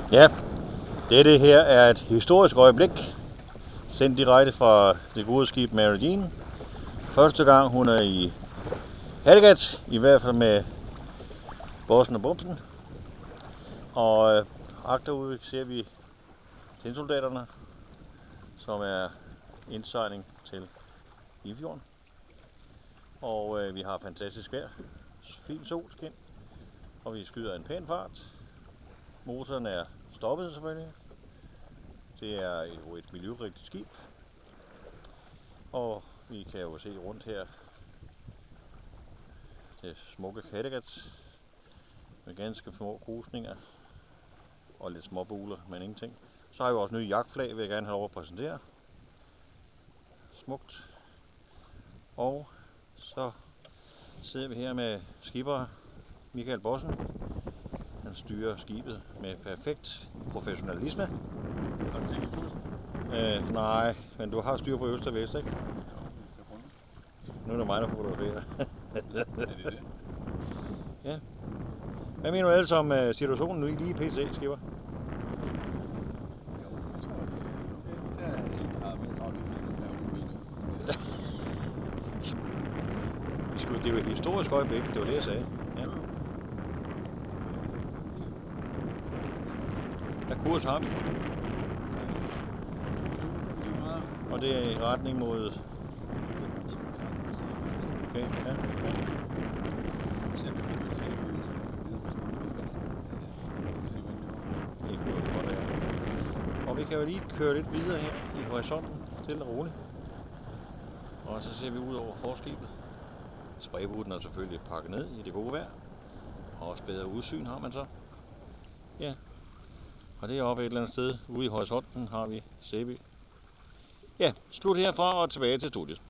Ja, dette her er et historisk øjeblik, sendt direkte fra det gode skib Mary Jean. Første gang hun er i Kattegat, i hvert fald med bossen og bumsen. Og agterude ser vi tinsoldaterne, som er indsejling til Limfjorden. Og vi har fantastisk vejr, fint solskin, og vi skyder en pæn fart. Motoren er stoppet selvfølgelig. Det er jo et miljørigtigt skib. Og vi kan jo se rundt her det smukke Kattegat med ganske små krusninger og lidt små buler, men ingenting. Så har vi også nye jagtflag, vil jeg gerne have lov at præsentere. Smukt. Og så sidder vi her med skipper Michael Bossen. Han styrer skibet med perfekt professionalisme. Nej, men du har styr på øst og vest, ikke? Nu er det mig, der fotograferer. Er det det? Ja. Hvad mener du ellers om situationen nu lige i PC, skipper? Jo, jeg tror, det er okay. Der er mere travlt i filmen med ude nu. Det er jo et historisk øjeblik, det var det, jeg sagde. Ja. Hvad kurs har vi? Og det er i retning mod... Okay, ja. Og vi kan jo lige køre lidt videre her i horisonten, stille og roligt. Og så ser vi ud over forskibet. Sprayruten er selvfølgelig pakket ned i det gode vejr. Og også bedre udsyn har man så. Ja. Og det er oppe et eller andet sted ude i horisonten har vi Sæby. Ja, slut herfra og tilbage til studiet.